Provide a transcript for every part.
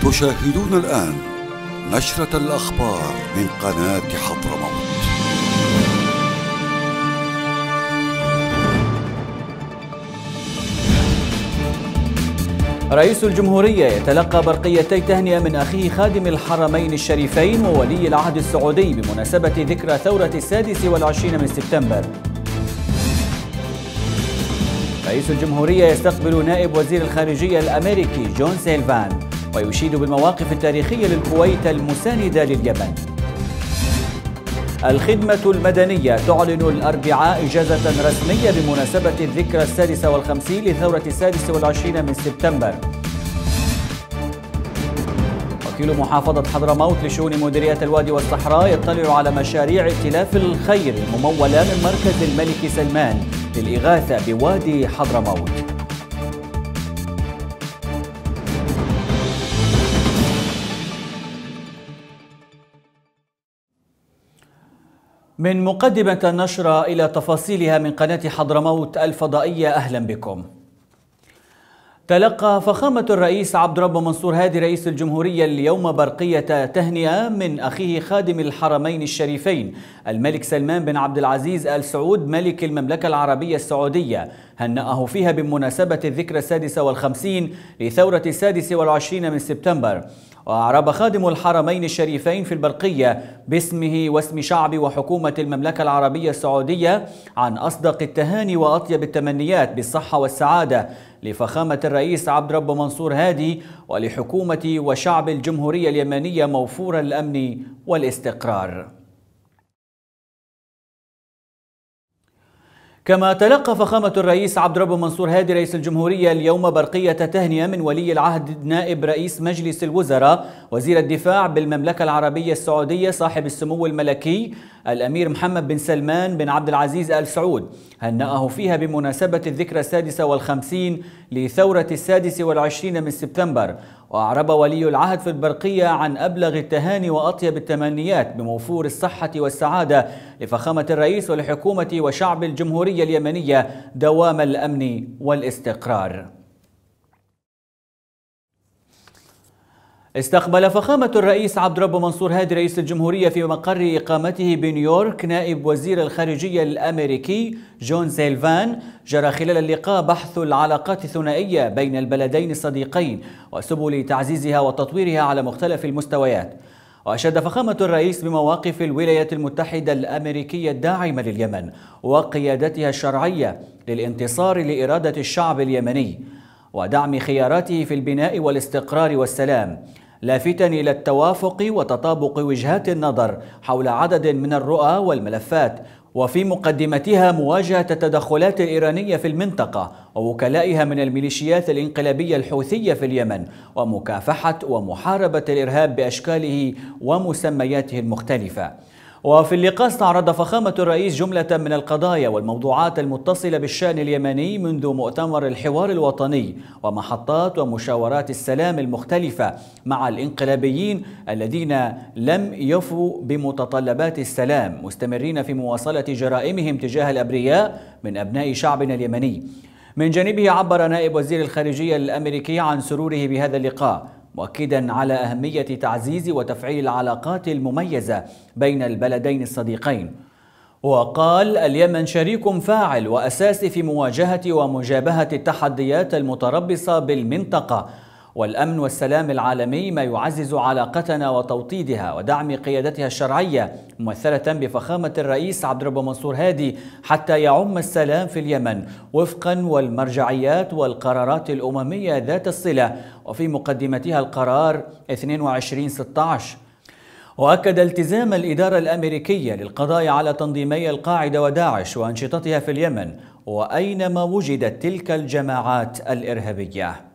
تشاهدون الآن نشرة الأخبار من قناة حضرموت. رئيس الجمهورية يتلقى برقيتي تهنئة من أخيه خادم الحرمين الشريفين وولي العهد السعودي بمناسبة ذكرى ثورة 26 من سبتمبر. رئيس الجمهورية يستقبل نائب وزير الخارجية الأمريكي جون سيلفان ويشيد بالمواقف التاريخية للكويت المساندة لليمن. الخدمة المدنية تعلن الأربعاء إجازة رسمية بمناسبة الذكرى 56 لثورة 26 من سبتمبر. وكيل محافظة حضرموت لشؤون مديرية الوادي والصحراء يطلع على مشاريع ائتلاف الخير الممولة من مركز الملك سلمان للإغاثة بوادي حضرموت. من مقدمة النشرة إلى تفاصيلها من قناة حضرموت الفضائية، أهلا بكم. تلقى فخامة الرئيس عبد رب منصور هادي رئيس الجمهورية اليوم برقية تهنئة من أخيه خادم الحرمين الشريفين الملك سلمان بن عبد العزيز آل سعود ملك المملكة العربية السعودية، هنأه فيها بمناسبة الذكرى 56 لثورة 26 من سبتمبر. وأعرب خادم الحرمين الشريفين في البرقية باسمه واسم شعب وحكومة المملكة العربية السعودية عن أصدق التهاني وأطيب التمنيات بالصحة والسعادة لفخامة الرئيس عبد رب منصور هادي ولحكومة وشعب الجمهورية اليمنية موفور الأمن والاستقرار. كما تلقى فخامة الرئيس عبد رب منصور هادي رئيس الجمهورية اليوم برقية تهنئة من ولي العهد نائب رئيس مجلس الوزراء وزير الدفاع بالمملكة العربية السعودية صاحب السمو الملكي الأمير محمد بن سلمان بن عبد العزيز آل سعود، هنأه فيها بمناسبة الذكرى 56 لثورة 26 من سبتمبر. وأعرب ولي العهد في البرقية عن أبلغ التهاني وأطيب التمنيات بموفور الصحة والسعادة لفخامة الرئيس ولحكومة وشعب الجمهورية اليمنية دوام الأمن والاستقرار. استقبل فخامة الرئيس عبد رب منصور هادي رئيس الجمهورية في مقر إقامته بنيويورك نائب وزير الخارجية الأمريكي جون سيلفان. جرى خلال اللقاء بحث العلاقات الثنائية بين البلدين الصديقين وسبل تعزيزها وتطويرها على مختلف المستويات. وأشاد فخامة الرئيس بمواقف الولايات المتحدة الأمريكية الداعمة لليمن وقيادتها الشرعية للانتصار لإرادة الشعب اليمني ودعم خياراته في البناء والاستقرار والسلام، لافتا إلى التوافق وتطابق وجهات النظر حول عدد من الرؤى والملفات، وفي مقدمتها مواجهة التدخلات الإيرانية في المنطقة ووكلائها من الميليشيات الانقلابية الحوثية في اليمن ومكافحة ومحاربة الإرهاب بأشكاله ومسمياته المختلفة. وفي اللقاء استعرض فخامة الرئيس جملة من القضايا والموضوعات المتصلة بالشأن اليمني منذ مؤتمر الحوار الوطني ومحطات ومشاورات السلام المختلفة مع الانقلابيين الذين لم يفوا بمتطلبات السلام، مستمرين في مواصلة جرائمهم تجاه الأبرياء من أبناء شعبنا اليمني. من جانبه عبر نائب وزير الخارجية الأمريكي عن سروره بهذا اللقاء، مؤكدا على أهمية تعزيز وتفعيل العلاقات المميزة بين البلدين الصديقين. وقال: اليمن شريك فاعل وأساسي في مواجهة ومجابهة التحديات المتربصة بالمنطقة والأمن والسلام العالمي، ما يعزز علاقتنا وتوطيدها ودعم قيادتها الشرعية ممثلة بفخامة الرئيس عبد رب منصور هادي حتى يعم السلام في اليمن وفقا والمرجعيات والقرارات الأممية ذات الصلة، وفي مقدمتها القرار 2216. وأكد التزام الإدارة الأمريكية للقضاء على تنظيمي القاعدة وداعش وأنشطتها في اليمن وأينما وجدت تلك الجماعات الإرهابية.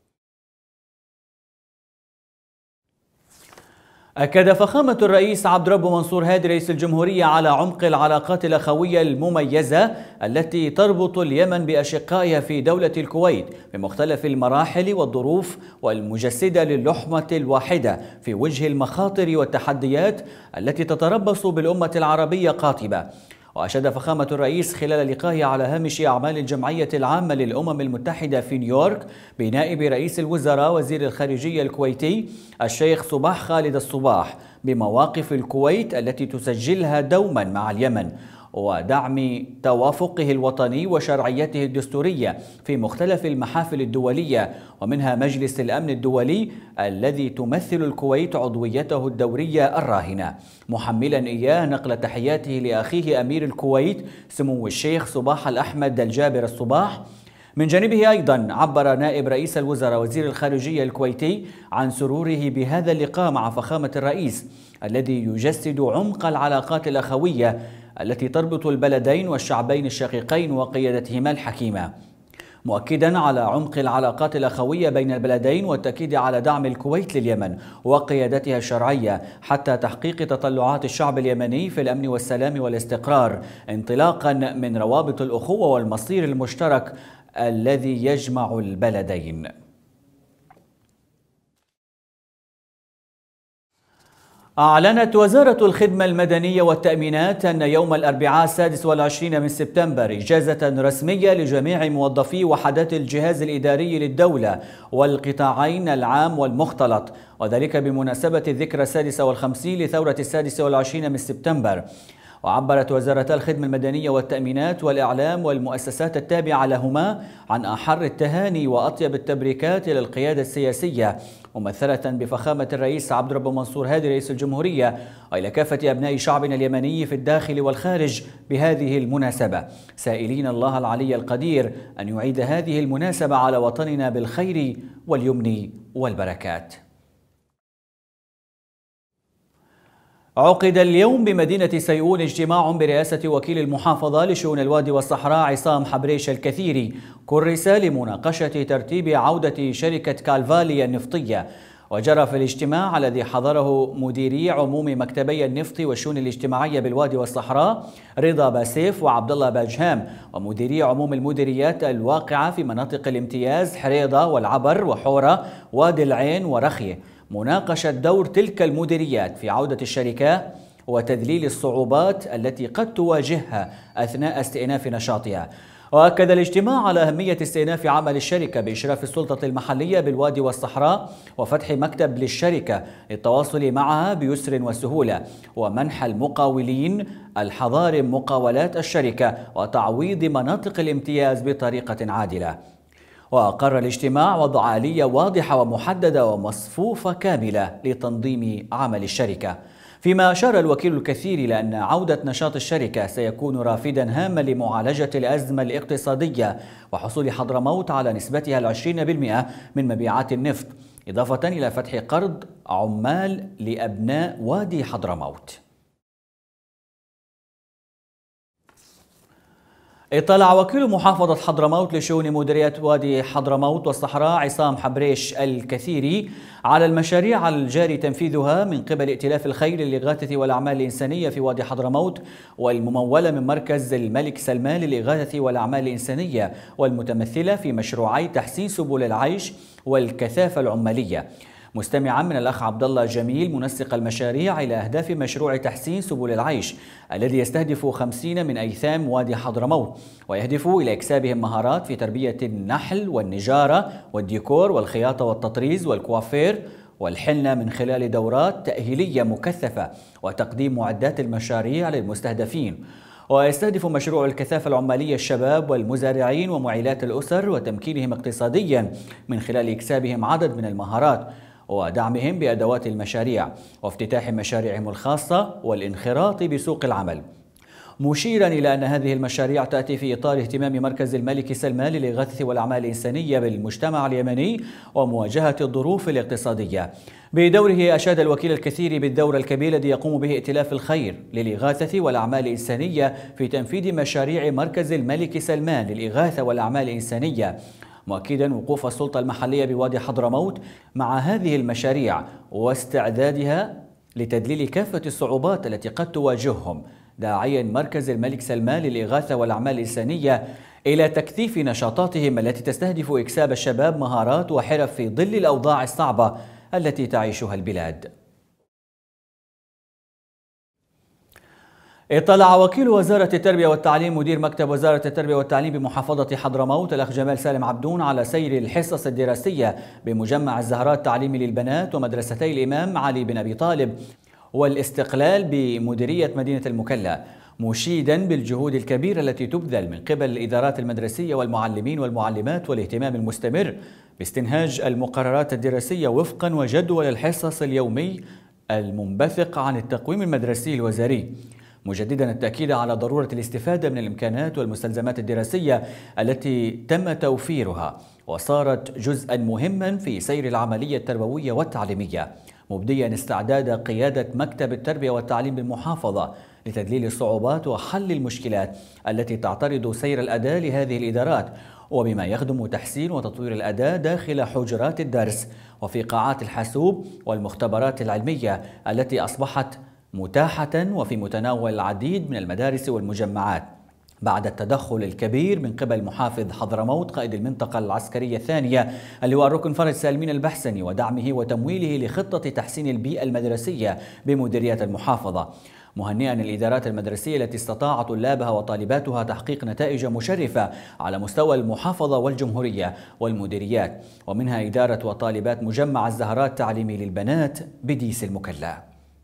أكد فخامة الرئيس عبد رب منصور هادي رئيس الجمهورية على عمق العلاقات الأخوية المميزة التي تربط اليمن بأشقائها في دولة الكويت بمختلف المراحل والظروف، والمجسدة للحمة الواحدة في وجه المخاطر والتحديات التي تتربص بالأمة العربية قاطبة. وأشاد فخامة الرئيس خلال لقائه على هامش أعمال الجمعية العامة للأمم المتحدة في نيويورك بنائب رئيس الوزراء وزير الخارجية الكويتي الشيخ صباح خالد الصباح بمواقف الكويت التي تسجلها دوما مع اليمن، ودعم توافقه الوطني وشرعيته الدستورية في مختلف المحافل الدولية ومنها مجلس الأمن الدولي الذي تمثل الكويت عضويته الدورية الراهنة، محملا إياه نقل تحياته لأخيه أمير الكويت سمو الشيخ صباح الأحمد الجابر الصباح. من جانبه أيضا عبر نائب رئيس الوزراء وزير الخارجية الكويتي عن سروره بهذا اللقاء مع فخامة الرئيس الذي يجسد عمق العلاقات الأخوية التي تربط البلدين والشعبين الشقيقين وقيادتهما الحكيمة، مؤكدا على عمق العلاقات الأخوية بين البلدين والتأكيد على دعم الكويت لليمن وقيادتها الشرعية حتى تحقيق تطلعات الشعب اليمني في الأمن والسلام والاستقرار، انطلاقا من روابط الأخوة والمصير المشترك الذي يجمع البلدين. أعلنت وزارة الخدمة المدنية والتأمينات أن يوم الأربعاء 26 من سبتمبر إجازة رسمية لجميع موظفي وحدات الجهاز الإداري للدولة والقطاعين العام والمختلط، وذلك بمناسبة الذكرى 56 لثورة 26 من سبتمبر. وعبرت وزارة الخدمة المدنية والتأمينات والإعلام والمؤسسات التابعة لهما عن أحر التهاني وأطيب التبريكات إلى القيادة السياسية ممثلة بفخامة الرئيس عبد الرب منصور هادي رئيس الجمهورية، وإلى كافة أبناء شعبنا اليمني في الداخل والخارج بهذه المناسبة، سائلين الله العلي القدير أن يعيد هذه المناسبة على وطننا بالخير واليمن والبركات. عقد اليوم بمدينة سيئون اجتماع برئاسة وكيل المحافظة لشؤون الوادي والصحراء عصام حبريش الكثيري كرس لمناقشة ترتيب عودة شركة كالفالي النفطية. وجرى في الاجتماع الذي حضره مديري عموم مكتبي النفط والشؤون الاجتماعية بالوادي والصحراء رضا باسيف وعبد الله باجهام، ومديري عموم المديريات الواقعة في مناطق الامتياز حريضة والعبر وحورة وادي العين ورخية، مناقشة دور تلك المديريات في عودة الشركة وتذليل الصعوبات التي قد تواجهها أثناء استئناف نشاطها. وأكد الاجتماع على أهمية استئناف عمل الشركة بإشراف السلطة المحلية بالوادي والصحراء وفتح مكتب للشركة للتواصل معها بيسر وسهولة، ومنح المقاولين الحظار مقاولات الشركة وتعويض مناطق الامتياز بطريقة عادلة. وأقر الاجتماع وضع آلية واضحة ومحددة ومصفوفة كاملة لتنظيم عمل الشركة، فيما أشار الوكيل الكثير إلى أن عودة نشاط الشركة سيكون رافدا هاما لمعالجة الأزمة الاقتصادية وحصول حضرموت على نسبتها 20% من مبيعات النفط، إضافة إلى فتح قرض عمال لأبناء وادي حضرموت. اطلع وكيل محافظة حضرموت لشؤون مديرية وادي حضرموت والصحراء عصام حبريش الكثيري على المشاريع الجاري تنفيذها من قبل ائتلاف الخير للإغاثة والأعمال الإنسانية في وادي حضرموت والممولة من مركز الملك سلمان للإغاثة والأعمال الإنسانية والمتمثلة في مشروعي تحسين سبل العيش والكثافة العمالية، مستمعا من الأخ عبد الله جميل منسق المشاريع إلى أهداف مشروع تحسين سبل العيش الذي يستهدف 50 من أيثام وادي حضرموت ويهدف إلى إكسابهم مهارات في تربية النحل والنجارة والديكور والخياطة والتطريز والكوافير والحنة من خلال دورات تأهيلية مكثفة وتقديم معدات المشاريع للمستهدفين. ويستهدف مشروع الكثافة العمالية الشباب والمزارعين ومعيلات الأسر وتمكينهم اقتصاديا من خلال إكسابهم عدد من المهارات ودعمهم بأدوات المشاريع وافتتاح مشاريعهم الخاصة والانخراط بسوق العمل، مشيرا إلى أن هذه المشاريع تأتي في إطار اهتمام مركز الملك سلمان للإغاثة والأعمال الإنسانية بالمجتمع اليمني ومواجهة الظروف الاقتصادية. بدوره أشاد الوكيل الكثير بالدور الكبير الذي يقوم به ائتلاف الخير للإغاثة والأعمال الإنسانية في تنفيذ مشاريع مركز الملك سلمان للإغاثة والأعمال الإنسانية، مؤكدا وقوف السلطة المحلية بوادي حضرموت مع هذه المشاريع واستعدادها لتذليل كافة الصعوبات التي قد تواجههم، داعيا مركز الملك سلمان للإغاثة والأعمال الإنسانية إلى تكثيف نشاطاتهم التي تستهدف إكساب الشباب مهارات وحرف في ظل الأوضاع الصعبة التي تعيشها البلاد. اطلع وكيل وزارة التربية والتعليم مدير مكتب وزارة التربية والتعليم بمحافظة حضرموت الأخ جمال سالم عبدون على سير الحصص الدراسية بمجمع الزهراء التعليمي للبنات ومدرستي الإمام علي بن أبي طالب والاستقلال بمديرية مدينة المكلا، مشيدا بالجهود الكبيرة التي تبذل من قبل الإدارات المدرسية والمعلمين والمعلمات والاهتمام المستمر باستنهاج المقررات الدراسية وفقا وجدول الحصص اليومي المنبثق عن التقويم المدرسي الوزاري، مجددا التأكيد على ضرورة الاستفادة من الإمكانات والمستلزمات الدراسية التي تم توفيرها وصارت جزءا مهما في سير العملية التربوية والتعليمية، مبديا استعداد قيادة مكتب التربية والتعليم بالمحافظة لتذليل الصعوبات وحل المشكلات التي تعترض سير الأداء لهذه الإدارات، وبما يخدم تحسين وتطوير الأداء داخل حجرات الدرس وفي قاعات الحاسوب والمختبرات العلمية التي أصبحت متاحة وفي متناول العديد من المدارس والمجمعات، بعد التدخل الكبير من قبل محافظ حضرموت قائد المنطقة العسكرية الثانية اللواء الركن فرج سالمين البحسني ودعمه وتمويله لخطة تحسين البيئة المدرسية بمديريات المحافظة، مهنئا الإدارات المدرسية التي استطاع طلابها وطالباتها تحقيق نتائج مشرفة على مستوى المحافظة والجمهورية والمديريات، ومنها إدارة وطالبات مجمع الزهراء التعليمي للبنات بديس المكلا.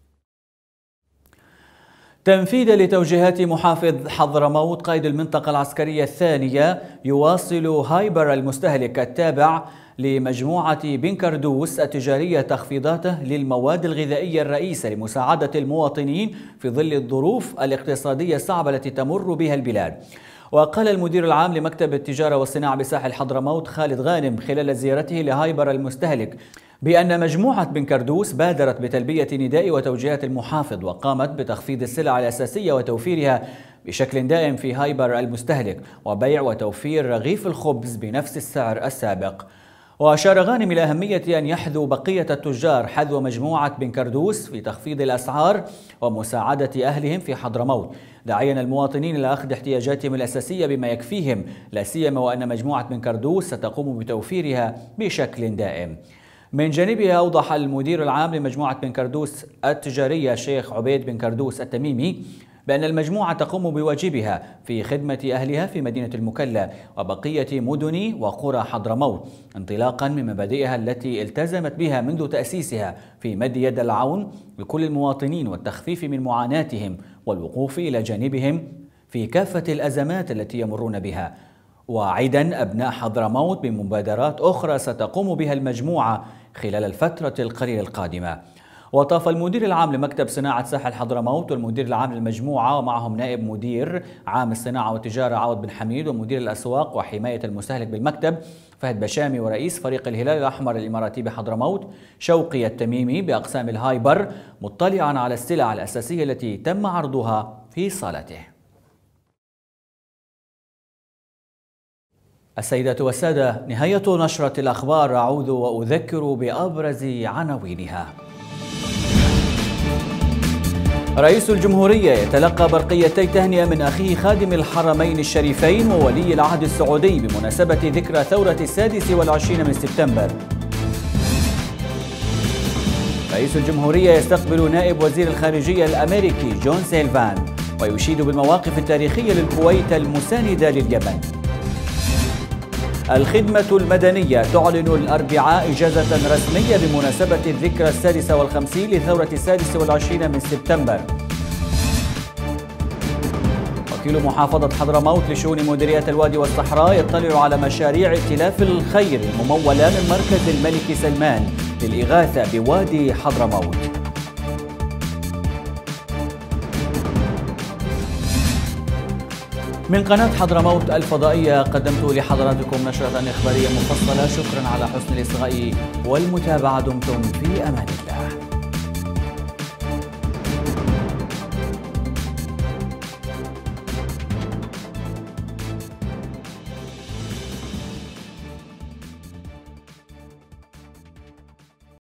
تنفيذا لتوجيهات محافظ حضرموت قائد المنطقة العسكرية الثانية، يواصل هايبر المستهلك التابع لمجموعة بنكردوس التجارية تخفيضاته للمواد الغذائية الرئيسة لمساعدة المواطنين في ظل الظروف الاقتصادية الصعبة التي تمر بها البلاد. وقال المدير العام لمكتب التجارة والصناعة بساحل حضرموت خالد غانم خلال زيارته لهايبر المستهلك بأن مجموعة بنكردوس بادرت بتلبية نداء وتوجيهات المحافظ وقامت بتخفيض السلع الأساسية وتوفيرها بشكل دائم في هايبر المستهلك وبيع وتوفير رغيف الخبز بنفس السعر السابق. وأشار غانم إلى أهمية أن يحذو بقية التجار حذو مجموعة بنكردوس في تخفيض الأسعار ومساعدة أهلهم في حضرموت، داعيا المواطنين إلى أخذ احتياجاتهم الأساسية بما يكفيهم، لا سيما وأن مجموعة بنكردوس ستقوم بتوفيرها بشكل دائم. من جانبه أوضح المدير العام لمجموعة بنكردوس التجارية الشيخ عبيد بنكردوس التميمي بأن المجموعة تقوم بواجبها في خدمة أهلها في مدينة المكلا وبقية مدن وقرى حضرموت، انطلاقا من مبادئها التي التزمت بها منذ تأسيسها في مد يد العون لكل المواطنين والتخفيف من معاناتهم والوقوف إلى جانبهم في كافة الأزمات التي يمرون بها، واعدا أبناء حضرموت بمبادرات أخرى ستقوم بها المجموعة خلال الفترة القليلة القادمة. وطاف المدير العام لمكتب صناعة ساحل حضرموت والمدير العام للمجموعة ومعهم نائب مدير عام الصناعة والتجارة عوض بن حميد ومدير الأسواق وحماية المستهلك بالمكتب فهد بشامي ورئيس فريق الهلال الأحمر الإماراتي بحضرموت شوقي التميمي بأقسام الهايبر، مطلعا على السلع الأساسية التي تم عرضها في صالته. السيدات والسادة، نهاية نشرة الأخبار. أعود وأذكر بأبرز عناوينها. رئيس الجمهورية يتلقى برقيتي تهنئة من أخيه خادم الحرمين الشريفين وولي العهد السعودي بمناسبة ذكرى ثورة 26 من سبتمبر. رئيس الجمهورية يستقبل نائب وزير الخارجية الأمريكي جون سيلفان ويشيد بالمواقف التاريخية للكويت المساندة لليمن. الخدمة المدنية تعلن الأربعاء إجازة رسمية بمناسبة الذكرى 56 لثورة 26 من سبتمبر. وكيل محافظة حضرموت لشؤون مديرية الوادي والصحراء يطلع على مشاريع ائتلاف الخير الممولة من مركز الملك سلمان للإغاثة بوادي حضرموت. من قناة حضرموت الفضائية قدمت لحضراتكم نشرة إخبارية مفصلة. شكرا على حسن الإصغاء والمتابعة. دمتم في أمان الله.